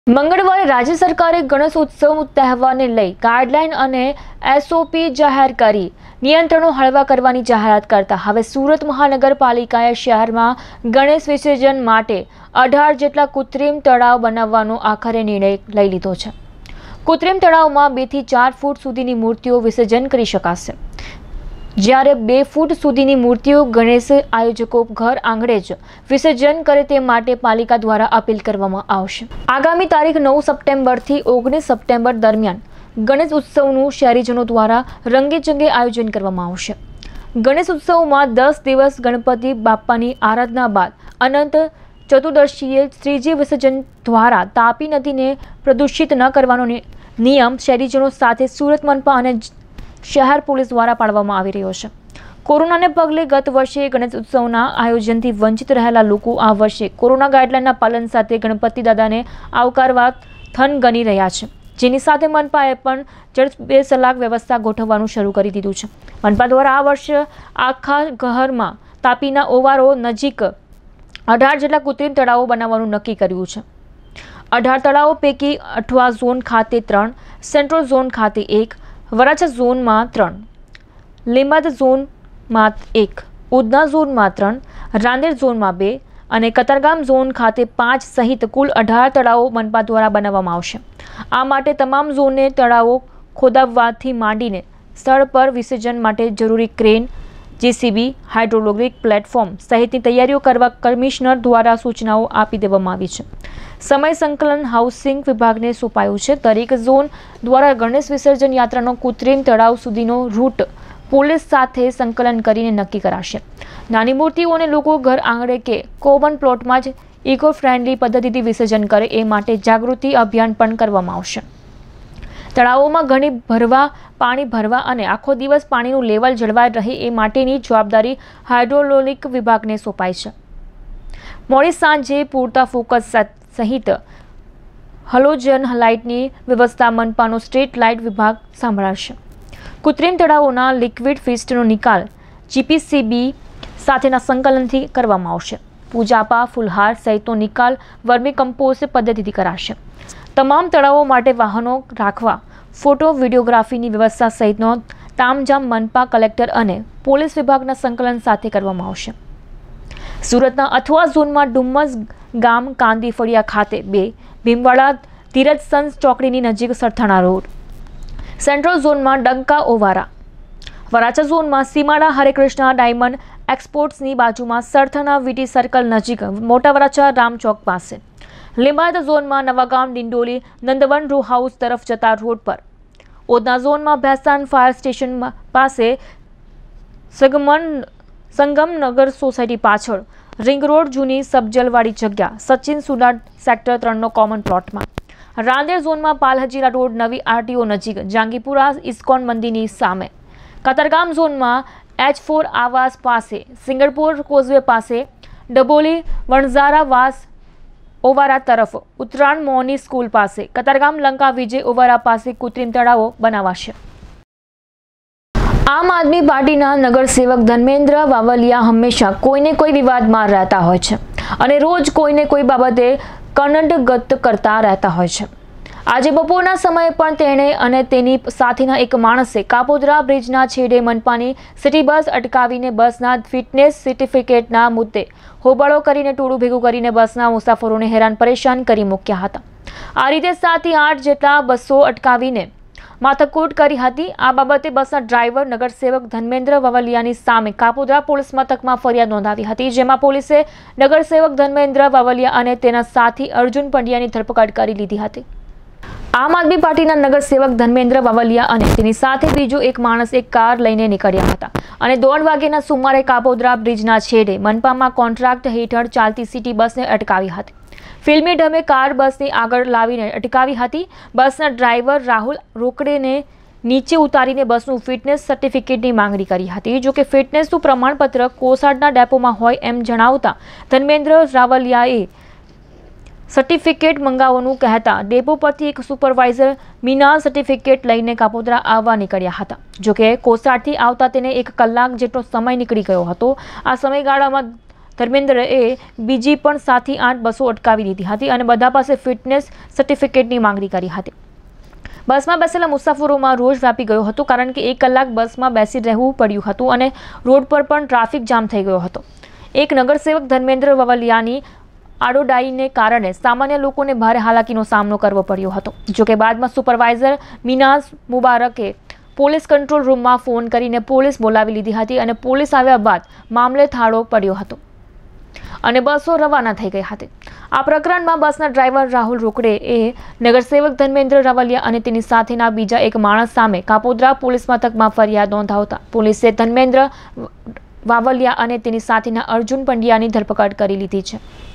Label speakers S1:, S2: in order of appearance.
S1: મંગળવારે રાજ્ય સરકારે ગણેશ ઉત્સવ તહેવારને લઈ ગાઈડલાઈન અને એસઓપી જાહેર કરી નિયંત્રણો હળવા કરવાની જાહેરાત કરતા હવે સુરત મહાનગરપાલિકાએ શહેરમાં ગણેશ વિસર્જન માટે 18 જેટલા કૃત્રિમ તળાવ બનાવવાનો આખરે નિર્ણય લઈ લીધો છે। કૃત્રિમ તળાવમાં 2 થી 4 ફૂટ સુધીની મૂર્તિઓ વિસર્જન કરી શકાશે, જ્યારે 2 ફૂટ સુધીની મૂર્તિઓ ગણેશ આયોજકો ઘર આંગણે જ વિસર્જન કરે તે માટે પાલિકા દ્વારા અપીલ કરવામાં આવશે। આગામી તારીખ 9 સપ્ટેમ્બરથી 19 સપ્ટેમ્બર દરમિયાન ગણેશ ઉત્સવનું શહેરીજનો દ્વારા રંગેચંગે આયોજન કરવામાં આવશે। ગણેશ ઉત્સવમાં 10 દિવસ ગણપતિ બાપ્પાની આરાધના બાદ અનંત ચતુર્દશીએ શ્રીજી વિસર્જન દ્વારા તાપી નદીને પ્રદૂષિત ન કરવાનો નિયમ શહેરીજનો સાથે સુરત મનપા અને શહેર પોલીસ દ્વારા પાડવામાં આવી રહ્યો છે। કોરોનાને પગલે ગત વર્ષે ગણેશ ઉત્સવના આયોજનથી વંચિત રહેલા લોકો આ વર્ષે કોરોના ગાઈડલાઈનના પાલન સાથે ગણપતિ દાદાને આવકારવા થનગની રહ્યા છે, જેની સાથે મનપાએ પણ જડબેસલાક વ્યવસ્થા ગોઠવવાનું શરૂ કરી દીધું છે। મનપા દ્વારા આ વર્ષે આખા શહેરમાં તાપીના ઓવારો નજીક 18 જેટલા કૃત્રિમ તળાવો બનાવવાનું નક્કી કર્યું છે। 18 તળાવો પૈકી અઠવા ઝોન ખાતે 3, સેન્ટ્રલ ઝોન ખાતે 1, વરાછા ઝોનમાં 3, લીંબાદ ઝોનમાં 1, ઉધના ઝોનમાં 3, રાંદેર ઝોનમાં 2 અને કતારગામ ઝોન ખાતે 5 સહિત કુલ 18 તળાવો મનપા દ્વારા બનાવવામાં આવશે। આ માટે તમામ ઝોનને તળાવો ખોદાવવાથી માંડીને સ્થળ પર વિસર્જન માટે જરૂરી ક્રેન, જેસીબી, હાઇડ્રોલિક પ્લેટફોર્મ સહિતની તૈયારીઓ કરવા કમિશનર દ્વારા સૂચનાઓ આપી દેવામાં આવી છે। સમય સંકલન હાઉસિંગ વિભાગને સોંપાયું છે। દરેક ઝોન દ્વારા ગણેશ વિસર્જન યાત્રાનો કૃત્રિમ તળાવ સુધીનો રૂટ પોલીસ સાથે સંકલન કરીને નક્કી કરાશે। નાની મૂર્તિઓને લોકો ઘર આંગણે કે કોમન પ્લોટમાં જ ઇકો ફ્રેન્ડલી પદ્ધતિથી વિસર્જન કરે એ માટે જાગૃતિ અભિયાન પણ કરવામાં આવશે। તળાવોમાં પાણી ભરવા અને આખો દિવસ પાણીનું લેવલ જળવાઈ રહે એ માટેની જવાબદારી હાઇડ્રોલિક વિભાગને સોંપાઈ છે। મોડી સાંજે પૂરતા ફોકસ સહિત હલોજન લાઇટની વ્યવસ્થા મનપાનો સ્ટ્રીટ લાઇટ વિભાગ સંભાળશે। કૃત્રિમ તળાવોના લિક્વિડ ફિસ્ટનો નિકાલ જીપીસીબી સાથેના સંકલનથી કરવામાં આવશે। પૂજાપા, ફુલહાર સહિતનો નિકાલ વર્મી કમ્પોસ્ટ પદ્ધતિથી કરાશે। તમામ તળાવો માટે વાહનો રાખવા, ફોટો વિડીયોગ્રાફીની વ્યવસ્થા સહિતનો તામઝામ મનપા કલેક્ટર અને પોલીસ વિભાગના સંકલન સાથે કરવામાં આવશે। સુરતના અથવા ઝોનમાં ડુમ્મસ ગામ કાંદી ફળિયા ખાતે 2, ભીમવાડા ધીરજ સન્સ ચોકડીની નજીક સરથાણા રોડ, સેન્ટ્રલ ઝોનમાં ડંકા ઓવારા, વરાછા ઝોનમાં સીમાડા હરેકૃષ્ણ ડાયમંડ એક્સપોર્ટ્સની બાજુમાં સરથાણા વીટી સર્કલ નજીક મોટા વરાછા રામચોક પાસે, લીંબાયત ઝોનમાં નવાગામ ડિંડોલી નંદવન રો હાઉસ તરફ જતા રોડ પર, ઉધના ઝોનમાં ભેસાણ ફાયર સ્ટેશન પાસે સંગમનગર સોસાયટી પાછળ, રિંગ રોડ જૂની સબજલવાડી જગ્યા સચિન સુડા સેક્ટર 3નો કોમન પ્લોટમાં, રાંદેર ઝોનમાં પાલહજીરા રોડ નવી આરટીઓ નજીક જાંગીપુરા ઇસ્કોન મંદિરની સામે, કતારગામ ઝોનમાં H4 આવાસ પાસે, સિંગણપુર કોઝવે પાસે, ડબોલી વણઝારા વાસ ઓવારા તરફ, ઉત્તરાયણ મોની સ્કૂલ પાસે, કતારગામ લંકા વિજય ઓવારા પાસે કૃત્રિમ તળાવો બનાવાશે। આમ આદમી પાર્ટીના નગરસેવક ધર્મેન્દ્ર વાવલિયા હંમેશા કોઈને કોઈ વિવાદમાં રહેતા હોય છે અને રોજ કોઈને કોઈ બાબતે કનડગત કરતા રહેતા હોય છે। આજે બપોરના સમયે પણ તેણે અને તેની સાથેના એક માણસે કાપોદ્રા બ્રિજના છેડે મનપાની સિટી બસ અટકાવીને બસના ફિટનેસ સર્ટિફિકેટના મુદ્દે હોબાળો કરીને ટોળું ભેગું કરીને બસના મુસાફરોને હેરાન પરેશાન કરી મૂક્યા હતા। આ રીતે 7 થી 8 જેટલા બસો અટકાવીને માથાકૂટ કરી હતી। આ બાબતે બસના ડ્રાઈવર નગરસેવક ધર્મેન્દ્ર વાવલિયાની સામે કાપોદ્રા પોલીસ મથકમાં ફરિયાદ નોંધાવી હતી, જેમાં પોલીસે નગરસેવક ધર્મેન્દ્ર વાવલિયા અને તેના સાથી અર્જુન પંડ્યાની ધરપકડ કરી લીધી હતી। આમ આદમી પાર્ટીના નગરસેવક ધર્મેન્દ્ર વાવલિયા અને તેની સાથે બીજો એક માણસ એક કાર લઈને નીકળ્યા હતા અને 1:30 વાગ્યાના સુમારે કાપોદ્રા બ્રિજના છેડે મનપામાં કોન્ટ્રાક્ટ હેઠળ ચાલતી સિટી બસને અટકાવી હતી। ફિલ્મી ઢબે કાર બસની આગળ લાવીને અટકાવી હતી। બસના ડ્રાઈવર રાહુલ રોકડેને નીચે ઉતારીને બસનું ફિટનેસ સર્ટિફિકેટની માંગણી કરી હતી, જોકે ફિટનેસનું પ્રમાણપત્ર કોસાડના ડેપોમાં હોય એમ જણાવતા ધર્મેન્દ્ર રાવલિયાએ સર્ટિફિકેટ મંગાવવાનું કહેતા ડેપો પરથી એક સુપરવાઇઝર મીના સર્ટિફિકેટ લઈને કાપોદ્રા આવવા નીકળ્યા હતા। જોકે કોસાડથી આવતા તેને 1 કલાક જેટલો સમય નીકળી ગયો હતો। આ સમયગાળામાં ધર્મેન્દ્રએ બીજી પણ 7 થી 8 બસો અટકાવી દીધી હતી અને બધા પાસે ફિટનેસ સર્ટિફિકેટની માંગણી કરી હતી. બસમાં બેસેલા મુસાફરોમાં રોષ વ્યાપી ગયો હતો કારણ કે 1 કલાક બસમાં બેસી રહેવું પડ્યું હતું અને રોડ પર પણ ટ્રાફિક જામ થઈ ગયો હતો. એક નગરસેવક ધર્મેન્દ્ર વાવલિયાની આડોડાઈને કારણે સામાન્ય લોકોને ભારે હાલાકીનો સામનો કરવો પડ્યો હતો. જોકે બાદમાં સુપરવાઇઝર મિનાઝ મુબારકે પોલીસ કંટ્રોલ રૂમમાં ફોન કરીને પોલીસ બોલાવી લીધી હતી અને પોલીસ આવ્યા બાદ મામલે થાળો પડ્યો હતો અને બસો રવાના થઈ ગઈ હતી. આ પ્રકરણમાં બસના ડ્રાઈવર રાહુલ રોકડે એ નગરસેવક ધર્મેન્દ્ર રાવલિયા અને તેની સાથેના બીજા એક માણસ સામે કાપોદ્રા પોલીસ મથકમાં ફરિયાદ નોંધાવતા પોલીસે ધર્મેન્દ્ર વાવલિયા અને તેની સાથેના અર્જુન પંડ્યાની ધરપકડ કરી લીધી છે.